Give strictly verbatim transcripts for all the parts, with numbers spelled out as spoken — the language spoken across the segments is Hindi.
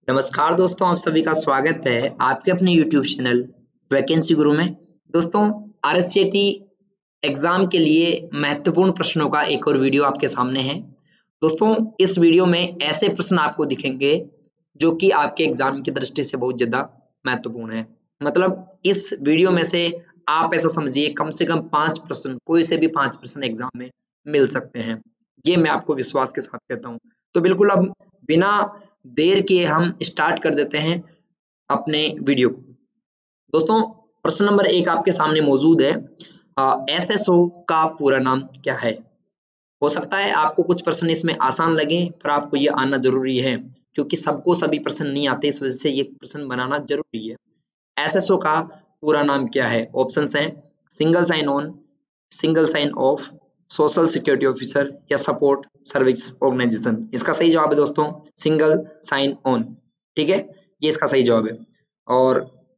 नमस्कार दोस्तों, आप सभी का स्वागत है आपके अपने यूट्यूब चैनल वैकेंसी गुरु में। दोस्तों, आरएससीटी एग्जाम के लिए महत्वपूर्ण प्रश्नों का एक और वीडियो आपके सामने है। दोस्तों, इस वीडियो में ऐसे प्रश्न आपको दिखेंगे जो कि आपके एग्जाम की दृष्टि से बहुत ज्यादा महत्वपूर्ण है। मतलब इस वीडियो में से आप ऐसा समझिए कम से कम पांच प्रश्न, कोई से भी पांच प्रश्न एग्जाम में मिल सकते हैं। ये मैं आपको विश्वास के साथ कहता हूँ। तो बिल्कुल अब बिना देर किए हम स्टार्ट कर देते हैं अपने वीडियो को। दोस्तों, प्रश्न नंबर एक आपके सामने मौजूद है। एसएसओ का पूरा नाम क्या है? हो सकता है आपको कुछ प्रश्न इसमें आसान लगे, पर आपको ये आना जरूरी है क्योंकि सबको सभी प्रश्न नहीं आते, इस वजह से ये प्रश्न बनाना जरूरी है। एसएसओ का पूरा नाम क्या है? ऑप्शंस हैं single sign on, single sign off, social security officer या सपोर्ट सर्विस ऑर्गेनाइजेशन। इसका सही जवाब है दोस्तों सिंगल साइन ऑन। ठीक है, ये इसका सही जवाब है। और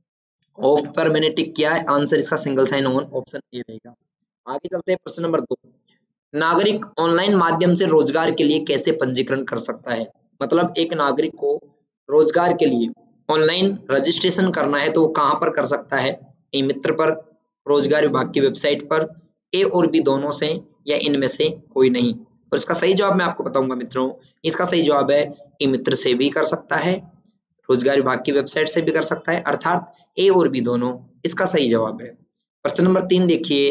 ऑफ पर मैंने टिक किया है, आंसर इसका single sign on option A रहेगा। आगे चलते हैं प्रश्न नंबर दो। नागरिक ऑनलाइन माध्यम से रोजगार के लिए कैसे पंजीकरण कर सकता है? मतलब एक नागरिक को रोजगार के लिए ऑनलाइन रजिस्ट्रेशन करना है तो वो कहां पर कर सकता है? ई मित्र पर, रोजगार विभाग की वेबसाइट पर, ए और बी दोनों से, या इनमें से कोई नहीं। और इसका सही जवाब मैं आपको बताऊंगा मित्रों। इसका सही जवाब है ई मित्र से भी कर सकता है, रोजगार विभाग की वेबसाइट से भी कर सकता है, अर्थात ए और बी दोनों इसका सही जवाब है। प्रश्न नंबर तीन देखिए,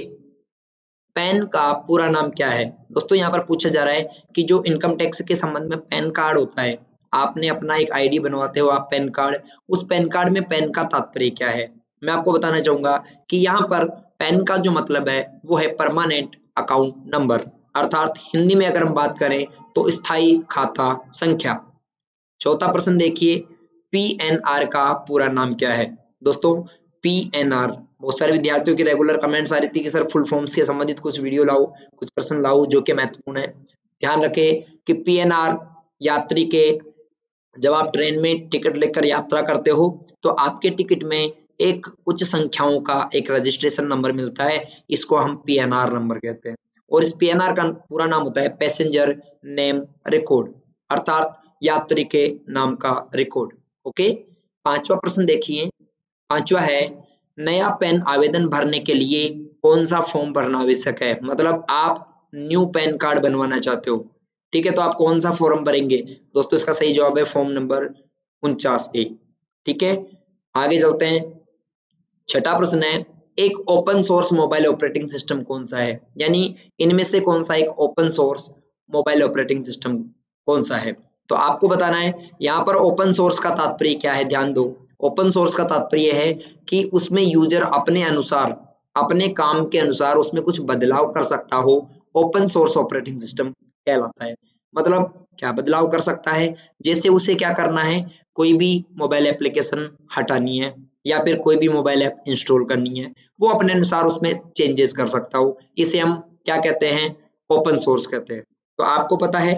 पैन का पूरा नाम क्या है? दोस्तों, यहाँ पर पूछा जा रहा है कि जो इनकम टैक्स के संबंध में पैन कार्ड होता है, आपने अपना एक आईडी बनवाते हो आप पैन कार्ड, उस पैन कार्ड में पैन का तात्पर्य क्या है? मैं आपको बताना चाहूंगा कि यहाँ पर पैन का जो मतलब है वो है परमानेंट अकाउंट नंबर, अर्थात हिंदी में अगर हम बात करें तो स्थायी खाता संख्या। चौथा प्रश्न देखिए, पीएनआर का पूरा नाम क्या है? दोस्तों, पीएनआर, बहुत सारे विद्यार्थियों की रेगुलर कमेंट्स आ रही थी कि सर फुल फॉर्म्स के संबंधित कुछ वीडियो लाओ, कुछ प्रश्न लाओ जो कि महत्वपूर्ण है। ध्यान रखें कि पीएनआर यात्री के, जब आप ट्रेन में टिकट लेकर यात्रा करते हो तो आपके टिकट में एक उच्च संख्याओं का एक रजिस्ट्रेशन नंबर मिलता है, इसको हम पीएनआर नंबर कहते हैं। और इस पीएनआर का पूरा नाम होता है पैसेंजर नेम रिकॉर्ड, अर्थात यात्री के नाम का रिकॉर्ड। ओके, पांचवा प्रश्न देखिए। पांचवा है, नया पैन आवेदन भरने के लिए कौन सा फॉर्म भरना आवश्यक है? मतलब आप न्यू पैन कार्ड बनवाना चाहते हो, ठीक है, तो आप कौन सा फॉर्म भरेंगे? दोस्तों, इसका सही जवाब है फॉर्म नंबर उनचास ए। ठीक है, आगे चलते हैं। छठा प्रश्न है, एक open source mobile operating system कौन सा है? यानी इनमें से कौन सा एक open source mobile operating system कौन सा है? तो आपको बताना है। यहाँ पर ओपन सोर्स का तात्पर्य क्या है? ध्यान दो, ओपन सोर्स का तात्पर्य है कि उसमें यूजर अपने अनुसार, अपने काम के अनुसार उसमें कुछ बदलाव कर सकता हो, ओपन सोर्स ऑपरेटिंग सिस्टम कहलाता है। मतलब क्या बदलाव कर सकता है? जैसे उसे क्या करना है, कोई भी मोबाइल एप्लीकेशन हटानी है या फिर कोई भी मोबाइल ऐप इंस्टॉल करनी है, वो अपने अनुसार उसमें चेंजेस कर सकता हो, इसे हम क्या कहते हैं? ओपन सोर्स कहते हैं। तो आपको पता है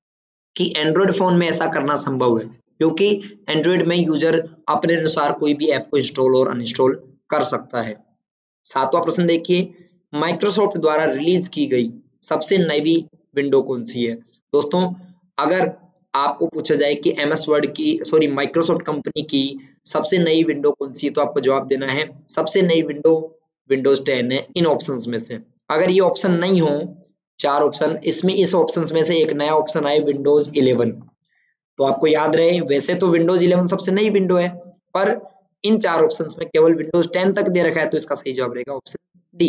कि एंड्रॉइड फोन में ऐसा करना संभव है क्योंकि एंड्रॉइड में यूजर अपने अनुसार कोई भी ऐप को इंस्टॉल और अनइंस्टॉल कर सकता है। सातवां प्रश्न देखिए, माइक्रोसॉफ्ट द्वारा रिलीज की गई सबसे नई विंडो कौन सी है? दोस्तों, अगर आपको पूछा जाए कि एमएस वर्ड की, सॉरी माइक्रोसॉफ्ट कंपनी की सबसे नई विंडो कौन सी है, तो आपको जवाब देना है सबसे नई विंडो विंडोज टेन है इन ऑप्शंस में से। अगर ये ऑप्शन नहीं हो, चार ऑप्शन, इसमें इस ऑप्शंस में से एक नया ऑप्शन आए विंडोज इलेवन, तो आपको याद रहे वैसे तो विंडोज इलेवन सबसे नई विंडो है, पर इन चार ऑप्शंस में केवल विंडोज टेन तक दे रखा है, तो इसका सही जवाब रहेगा ऑप्शन डी।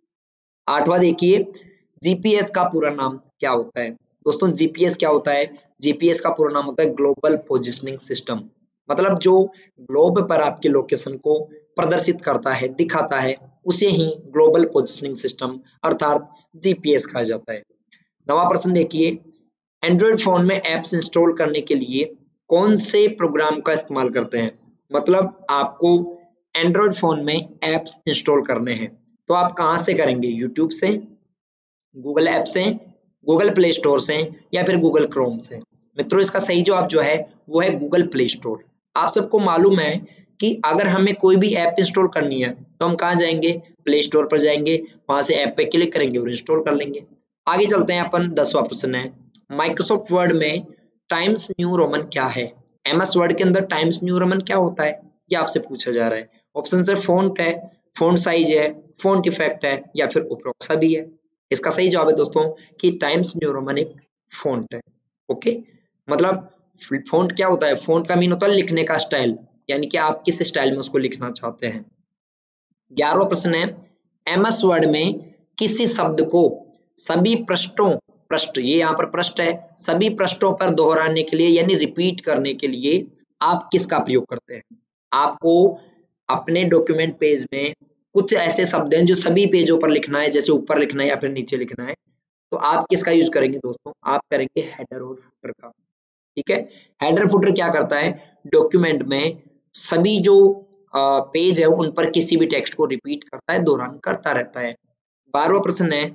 आठवां देखिए, जीपीएस का पूरा नाम क्या होता है? दोस्तों, जीपीएस क्या होता है? जीपीएस का पूरा नाम होता है ग्लोबल पोजिशनिंग सिस्टम। मतलब जो ग्लोब पर आपके लोकेशन को प्रदर्शित करता है, दिखाता है, उसे ही ग्लोबल पोजिशनिंग सिस्टम अर्थात जीपीएस कहा जाता है। नवा प्रश्न देखिए, एंड्रॉइड फोन में एप्स इंस्टॉल करने के लिए कौन से प्रोग्राम का इस्तेमाल करते हैं? मतलब आपको एंड्रॉइड फोन में एप्स इंस्टॉल करने हैं तो आप कहां से करेंगे? यूट्यूब से, गूगल ऐप से, गूगल प्ले स्टोर से, या फिर गूगल क्रोम से। मित्रों, इसका सही जवाब जो है वो है गूगल प्ले स्टोर। आप सबको मालूम है कि अगर हमें कोई भी ऐप इंस्टॉल करनी है तो हम कहाँ जाएंगे? प्ले स्टोर पर जाएंगे, वहां से ऐप पे क्लिक करेंगे और इंस्टॉल कर लेंगे। आगे चलते हैं अपन, दसवां प्रश्न है, माइक्रोसॉफ्ट वर्ड में टाइम्स न्यू रोमन क्या है? एमएस वर्ड के अंदर टाइम्स न्यू रोमन क्या होता है, ये आपसे पूछा जा रहा है। ऑप्शन से फॉन्ट है, फॉन्ट साइज है, फॉन्ट इफेक्ट है या फिर उप्रोक्सा भी है। इसका सही जवाब है दोस्तों कि टाइम्स न्यू रोमन एक फॉन्ट है। ओके, मतलब फॉन्ट क्या होता है, फॉन्ट का मीन होता है लिखने का स्टाइल, यानी कि आप किस स्टाइल में उसको लिखना चाहते हैं। ग्यारहवां प्रश्न है, एमएस वर्ड में किसी शब्द को सभी पृष्ठों, पृष्ठ ये यहाँ पर पृष्ठ है, सभी पृष्ठों पर दोहराने के लिए यानी रिपीट करने के लिए आप किसका प्रयोग करते हैं। आपको अपने डॉक्यूमेंट पेज में कुछ ऐसे शब्द हैं जो सभी पेजों पर लिखना है, जैसे ऊपर लिखना है या फिर नीचे लिखना है, तो आप किसका यूज करेंगे दोस्तों, आप करेंगे हेडर और फुटर का। ठीक है, हेडर फुटर क्या करता है, डॉक्यूमेंट में सभी जो पेज है उन पर किसी भी टेक्स्ट को रिपीट करता है, दोहरान करता रहता है। बारहवां प्रश्न है,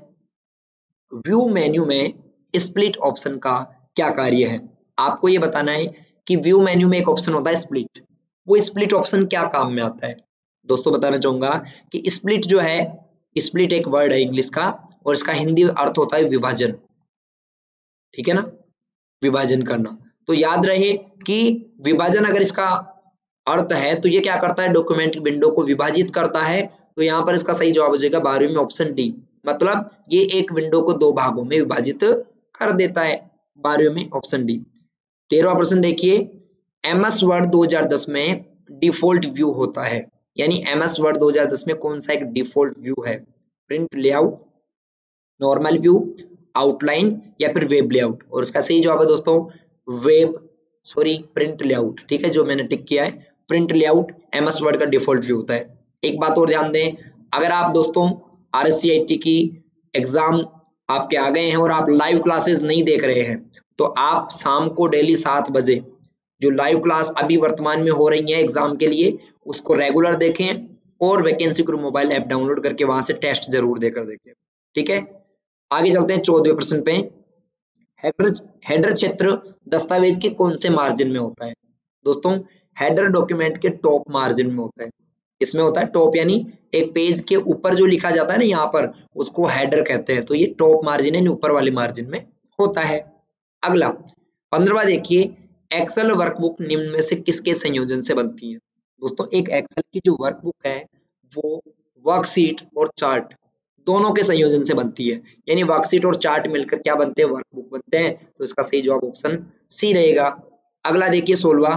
व्यू मेन्यू में स्प्लिट ऑप्शन का क्या कार्य है। आपको ये बताना है कि व्यू मेन्यू में एक ऑप्शन होता है स्प्लिट, वो स्प्लिट ऑप्शन क्या काम में आता है। दोस्तों बताना चाहूंगा कि स्प्लिट जो है, स्प्लिट एक वर्ड है इंग्लिश का और इसका हिंदी अर्थ होता है विभाजन। ठीक है ना, विभाजन करना। तो याद रहे कि विभाजन अगर इसका अर्थ है तो ये क्या करता है, डॉक्यूमेंट विंडो को विभाजित करता है। तो यहाँ पर इसका सही जवाब हो जाएगा बारहवीं में ऑप्शन डी, मतलब ये एक विंडो को दो भागों में विभाजित कर देता है, बारहवीं में ऑप्शन डी। तेरहवां प्रश्न देखिए, एमएस वर्ड दो हज़ार दस में डिफॉल्ट व्यू होता है, यानी एमएस वर्ड दो हज़ार दस में कौन सा एक डिफॉल्ट व्यू है, print layout, normal view, outline या फिर वेब लेआउट। और इसका सही जवाब है दोस्तों वेब सॉरी प्रिंट लेआउट। ठीक है, जो मैंने टिक किया है प्रिंट लेआउट एमएस वर्ड का डिफॉल्ट व्यू होता है। एक बात और ध्यान दें, अगर आप दोस्तों आरएससीआईटी की एग्जाम आपके आ गए हैं और आप लाइव क्लासेस नहीं देख रहे हैं, तो आप शाम को डेली सात बजे जो लाइव क्लास अभी वर्तमान में हो रही है एग्जाम के लिए, उसको रेगुलर देखें और वैकेंसी गुरु मोबाइल ऐप डाउनलोड करके वहां से टेस्ट जरूर देकर देखें। ठीक है, आगे चलते हैं चौदहवें प्रश्न पे। हेडर हेडर क्षेत्र दस्तावेज के कौन से मार्जिन में होता है। दोस्तों हेडर डॉक्यूमेंट के टॉप मार्जिन में होता है, इसमें होता है टॉप, यानी एक पेज के ऊपर जो लिखा जाता है ना यहाँ पर, उसको हेडर कहते हैं। तो ये टॉप मार्जिन है, ऊपर वाले मार्जिन में होता है। अगला पंद्रहवा देखिए, एक्सेल वर्कबुक निम्न में से किसके संयोजन से बनती है। दोस्तों एक एक्सेल की जो वर्कबुक है वो वर्कशीट और चार्ट दोनों के संयोजन से बनती है, यानी वर्कशीट और चार्ट मिलकर क्या बनते हैं, वर्कबुक बनते हैं। तो इसका सही जवाब ऑप्शन सी रहेगा। अगला देखिए सोलवा,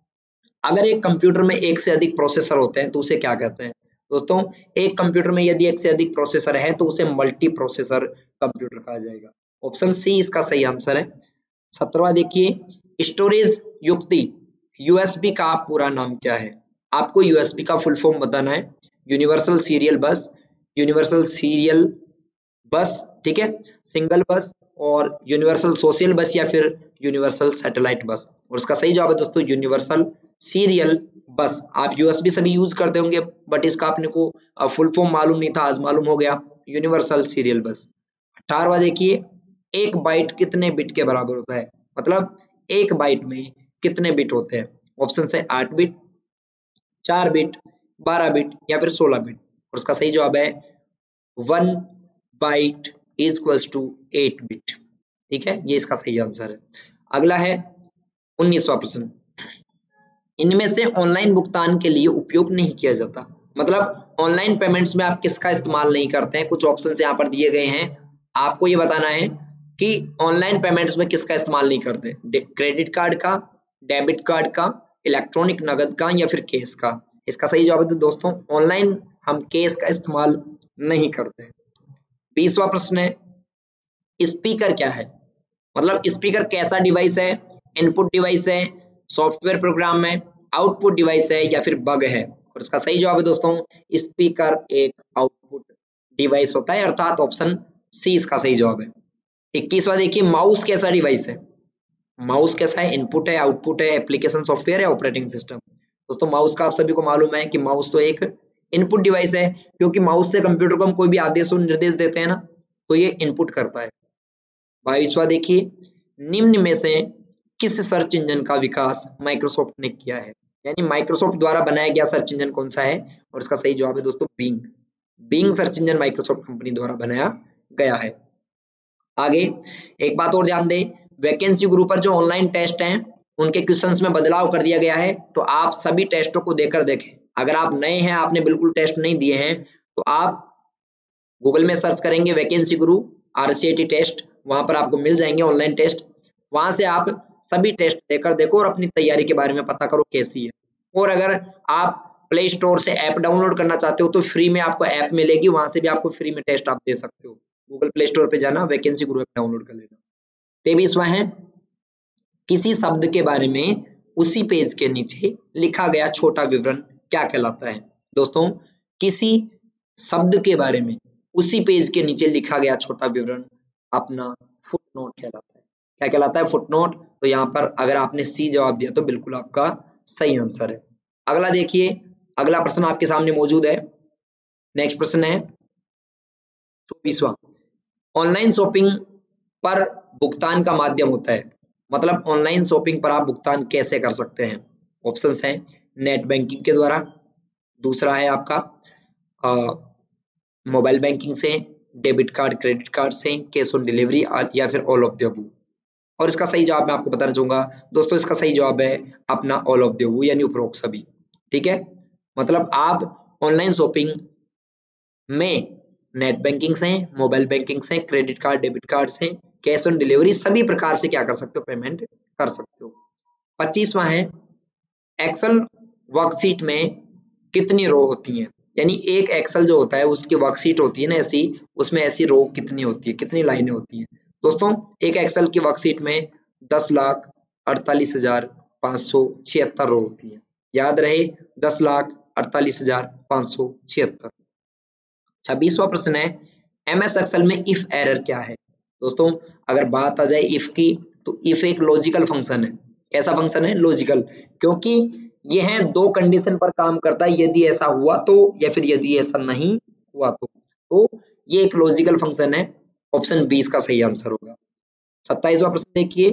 अगर एक कंप्यूटर में एक से अधिक प्रोसेसर होते हैं तो उसे क्या कहते हैं। दोस्तों एक कंप्यूटर में यदि एक से अधिक प्रोसेसर है तो उसे मल्टी प्रोसेसर कंप्यूटर कहा जाएगा। ऑप्शन सी इसका सही आंसर है। सत्रहवां देखिए, स्टोरेज युक्ति यूएसबी का पूरा नाम क्या है। आपको यूएसबी का फुल फॉर्म बताना है, universal serial bus, universal serial bus, ठीक है, सिंगल बस और यूनिवर्सल सोशल बस या फिर यूनिवर्सल सैटेलाइट बस। और इसका सही जवाब है दोस्तों यूनिवर्सल सीरियल बस। आप यूएसबी सभी यूज करते होंगे बट इसका अपने को फुल फॉर्म मालूम नहीं था, आज मालूम हो गया, यूनिवर्सल सीरियल बस। अठारहवां देखिए, एक बाइट कितने बिट के बराबर होता है, मतलब एक बाइट में कितने बिट होते हैं। ऑप्शन है आठ बिट, चार बिट, बारह बिट या फिर सोलह बिट। और उसका सही जवाब है one byte is equals to eight bit. ठीक है, ये इसका सही आंसर है। अगला है उन्नीसवां प्रश्न, इनमें से ऑनलाइन भुगतान के लिए उपयोग नहीं किया जाता, मतलब ऑनलाइन पेमेंट्स में आप किसका इस्तेमाल नहीं करते हैं। कुछ ऑप्शन यहाँ पर दिए गए हैं, आपको ये बताना है कि ऑनलाइन पेमेंट्स में किसका इस्तेमाल नहीं करते, क्रेडिट कार्ड का, डेबिट कार्ड का, इलेक्ट्रॉनिक नगद का या फिर कैश का। इसका सही जवाब है दोस्तों ऑनलाइन हम कैश का इस्तेमाल नहीं करते। बीसवां प्रश्न है, स्पीकर क्या है, मतलब स्पीकर कैसा डिवाइस है, इनपुट डिवाइस है, सॉफ्टवेयर प्रोग्राम है, आउटपुट डिवाइस है या फिर बग है। और इसका सही जवाब है दोस्तों स्पीकर एक आउटपुट डिवाइस होता है, अर्थात ऑप्शन सी इसका सही जवाब है। इक्कीसवां देखिए, माउस कैसा डिवाइस है। माउस कैसा है, इनपुट है, आउटपुट है, एप्लीकेशन सॉफ्टवेयर है, ऑपरेटिंग सिस्टम। दोस्तों माउस का आप सभी को मालूम है कि माउस तो एक इनपुट डिवाइस है, क्योंकि माउस से कंप्यूटर को हम कोई भी आदेश और निर्देश देते हैं ना, तो ये इनपुट करता है। बाईसवां देखिए, निम्न में से किस सर्च इंजन का विकास माइक्रोसॉफ्ट ने किया है, यानी माइक्रोसॉफ्ट द्वारा बनाया गया सर्च इंजन कौन सा है। और इसका सही जवाब है दोस्तों Bing. Bing search engine Microsoft company द्वारा बनाया गया है। आगे एक बात और ध्यान दें, वैकेंसी ग्रुप पर जो ऑनलाइन टेस्ट हैं उनके क्वेश्चंस में बदलाव कर दिया गया है, तो आप सभी टेस्टों को देकर देखें। अगर आप नए हैं, आपने बिल्कुल टेस्ट नहीं दिए हैं, तो आप गूगल में सर्च करेंगे वैकेंसी गुरु आरसीआईटी टेस्ट, वहां पर आपको मिल जाएंगे ऑनलाइन टेस्ट। वहां से आप सभी टेस्ट देकर देखो और अपनी तैयारी के बारे में पता करो कैसी है। और अगर आप प्ले स्टोर से ऐप डाउनलोड करना चाहते हो तो फ्री में आपको ऐप मिलेगी, वहां से भी आपको फ्री में टेस्ट आप दे सकते हो। गूगल प्ले स्टोर पे जाना, वैकेंसी गुरु ऐप डाउनलोड कर लेना। तेईसवां है, किसी शब्द के बारे में उसी पेज के नीचे लिखा गया छोटा विवरण क्या कहलाता है? दोस्तों, किसी शब्द के बारे में उसी पेज के नीचे लिखा गया छोटा विवरण अपना फुटनोट कहलाता है। क्या कहलाता है? फुटनोट। तो यहाँ पर अगर आपने सी जवाब दिया तो बिल्कुल आपका सही आंसर है। अगला देखिए, अगला प्रश्न आपके सामने मौजूद है। नेक्स्ट प्रश्न है चौबीसवां, ऑनलाइन शॉपिंग पर भुगतान का माध्यम होता है, मतलब ऑनलाइन शॉपिंग पर आप भुगतान कैसे कर सकते हैं? ऑप्शंस हैं नेट बैंकिंग के द्वारा, दूसरा है आपका मोबाइल बैंकिंग से, डेबिट कार्ड क्रेडिट कार्ड से, कैश ऑन डिलीवरी, या फिर ऑल ऑफ द अबव। और इसका सही जवाब मैं आपको बताना चाहूंगा दोस्तों, इसका सही जवाब है अपना ऑल ऑफ द अबव, यानी उपरोक्त सभी। ठीक है, मतलब आप ऑनलाइन शॉपिंग में नेट बैंकिंग से, मोबाइल बैंकिंग से, क्रेडिट कार्ड डेबिट कार्ड से, कैश ऑन डिलीवरी सभी प्रकार से क्या कर सकते हो? पेमेंट कर सकते हो। पच्चीसवां है, एक्सेल वर्कशीट में कितनी रो होती हैं? यानी एक एक्सेल जो होता है उसकी वर्कशीट होती है ना ऐसी, उसमें ऐसी रो कितनी होती है, कितनी लाइनें होती हैं? दोस्तों, एक एक्सेल की वर्कशीट में दस लाख अड़तालीस हजार पाँच सौ छिहत्तर रो होती है। याद रहे, दस लाख अड़तालीस हजार पाँच सौ छिहत्तर। छब्बीसवां प्रश्न है, एमएस एक्सेल में इफ एरर क्या है? दोस्तों, अगर बात आ जाए इफ की, तो इफ एक लॉजिकल फंक्शन है। कैसा फंक्शन है? लॉजिकल, क्योंकि ये है दो कंडीशन पर काम करता है, यदि ऐसा हुआ तो, या फिर यदि ऐसा नहीं हुआ तो। तो ये एक लॉजिकल फंक्शन है। ऑप्शन बी इसका सही आंसर होगा। सत्ताईसवां प्रश्न देखिए,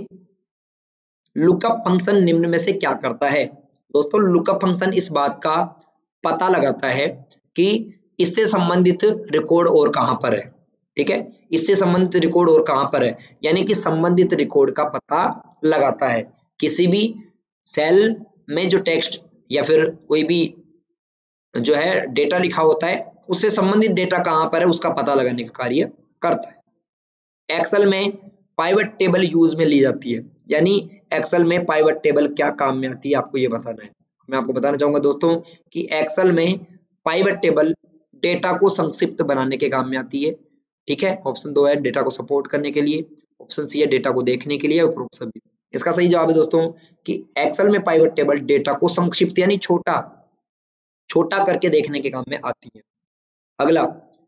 लुकअप फंक्शन निम्न में से क्या करता है? दोस्तों, लुकअप फंक्शन इस बात का पता लगाता है कि इससे संबंधित रिकॉर्ड और कहां पर है। ठीक है, इससे संबंधित रिकॉर्ड और कहां पर है, यानी कि संबंधित रिकॉर्ड का पता लगाता है। किसी भी सेल में जो टेक्स्ट या फिर कोई भी जो है डेटा लिखा होता है, उससे संबंधित डेटा कहां पर है उसका पता लगाने का कार्य करता है। एक्सेल में पाइवट टेबल यूज में ली जाती है, यानी एक्सेल में पाइवट टेबल क्या काम में आती है आपको ये बताना है। मैं आपको बताना चाहूंगा दोस्तों कि एक्सेल में पाइवट टेबल डेटा को संक्षिप्त बनाने के काम में आती है। ठीक है, ऑप्शन दो है डेटा को सपोर्ट करने के लिए, ऑप्शन सी है डेटा को देखने के लिए, उपरोक्त सभी। इसका सही जवाब है दोस्तों कि एक्सेल में पाइवट टेबल डेटा को संक्षिप्त यानी छोटा छोटा करके देखने के काम में आती है। अगला,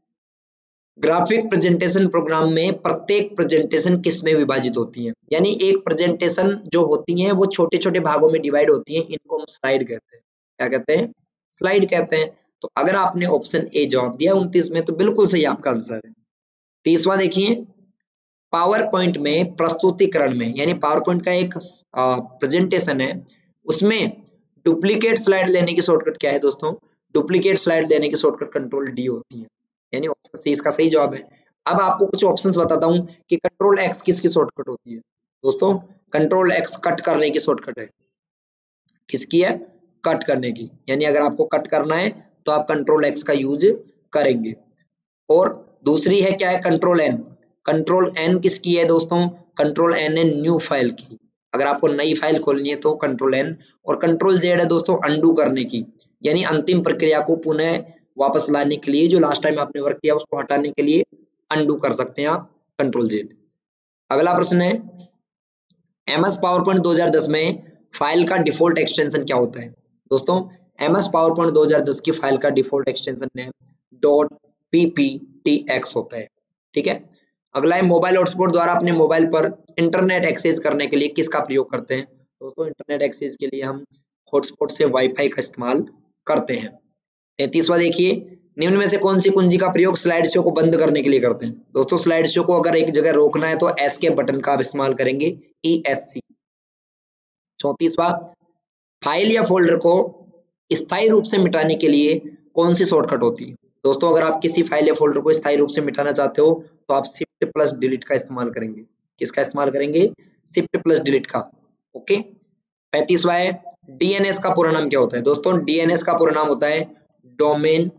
ग्राफिक प्रेजेंटेशन प्रोग्राम में प्रत्येक प्रेजेंटेशन किस में विभाजित होती है? यानी एक प्रेजेंटेशन जो होती है वो छोटे छोटे भागों में डिवाइड होती है, इनको हम स्लाइड कहते हैं। क्या कहते हैं? स्लाइड कहते हैं। तो अगर आपने ऑप्शन ए जवाब दिया उनतीस में, तो बिल्कुल सही आपका आंसर है। तीसवा देखिए, पावर पॉइंट में प्रस्तुतिकरण में, यानी पावर पॉइंट का एक प्रेजेंटेशन है, उसमें डुप्लीकेट स्लाइड लेने की शॉर्टकट क्या है दोस्तों? डुप्लीकेट स्लाइड लेने की शॉर्टकट कंट्रोल डी होती है, यानी ऑप्शन सी इसका सही जवाब है। अब आपको कुछ ऑप्शंस बताता हूं कि कंट्रोल एक्स किसकी शॉर्टकट होती है। दोस्तों, कंट्रोल एक्स कट करने की शॉर्टकट है। किसकी है? कट करने की, यानी अगर आपको कट करना है तो आप कंट्रोल एक्स का यूज करेंगे। और दूसरी है क्या है? Control N. कंट्रोल एन किसकी है दोस्तों? कंट्रोल एन है न्यू फाइल की, अगर आपको नई फाइल खोलनी है तो कंट्रोल एन। और कंट्रोल जेड है दोस्तों अंडू करने की, यानी अंतिम प्रक्रिया को पुनः वापस लाने के लिए, जो लास्ट टाइम आपने वर्क किया उसको हटाने के लिए अंडू कर सकते हैं आप, कंट्रोल जेड। अगला प्रश्न है, एमएस पावर पॉइंट दो हज़ार दस में फाइल का डिफॉल्ट एक्सटेंशन क्या होता है? दोस्तों, एमएस पावर पॉइंट दो हज़ार दस की फाइल का डिफॉल्ट एक्सटेंशन है डॉट पीपीटीएक्स होता है। ठीक है, अगला है, मोबाइल हॉटस्पॉट द्वारा अपने मोबाइल पर इंटरनेट एक्सेस करने के लिए किसका प्रयोग करते हैं? दोस्तों, इंटरनेट एक्सेस के लिए हम हॉटस्पॉट से वाईफाई का इस्तेमाल करते हैं। तैंतीसवां देखिए, निम्न में से कौन सी कुंजी का प्रयोग स्लाइड शो को बंद करने के लिए करते हैं? दोस्तों, स्लाइड शो को अगर एक जगह रोकना है तो एस्केप बटन का आप इस्तेमाल करेंगे, ई एस सी। चौंतीसवां, फाइल या फोल्डर को स्थायी रूप से मिटाने के लिए कौन सी शॉर्टकट होती है? दोस्तों, अगर आप किसी फाइल या फोल्डर को स्थायी रूप से मिटाना चाहते हो तो आप शिफ्ट प्लस डिलीट का इस्तेमाल करेंगे। किसका इस्तेमाल करेंगे? शिफ्ट प्लस डिलीट का। ओके, पैंतीसवा है डीएनएस का पूरा नाम क्या होता है दोस्तों? डीएनएस का पूरा नाम होता है डोमेन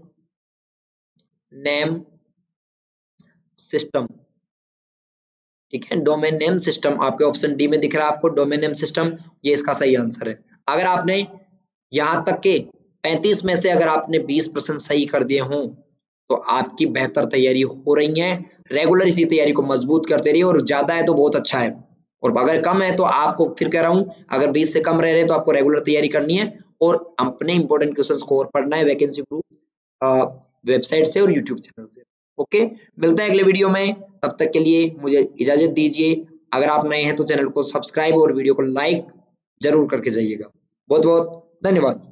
नेम सिस्टम। ठीक है, डोमेन नेम सिस्टम आपके ऑप्शन डी में दिख रहा है आपको, डोमेन नेम सिस्टम, ये इसका सही आंसर है। अगर आपने यहां तक के पैंतीस में से अगर आपने बीस परसेंट सही कर दिए हों तो आपकी बेहतर तैयारी हो रही है। रेगुलर इसी तैयारी को मजबूत करते रहिए, और ज्यादा है तो बहुत अच्छा है, और अगर कम है तो आपको फिर कह रहा हूं अगर बीस से कम रह रहे तो आपको रेगुलर तैयारी करनी है और अपने इंपॉर्टेंट क्वेश्चन को और पढ़ना है वैकेंसी ग्रुप वेबसाइट से और यूट्यूब चैनल से। ओके, मिलता है अगले वीडियो में, तब तक के लिए मुझे इजाजत दीजिए। अगर आप नए हैं तो चैनल को सब्सक्राइब और वीडियो को लाइक जरूर करके जाइएगा। बहुत बहुत धन्यवाद।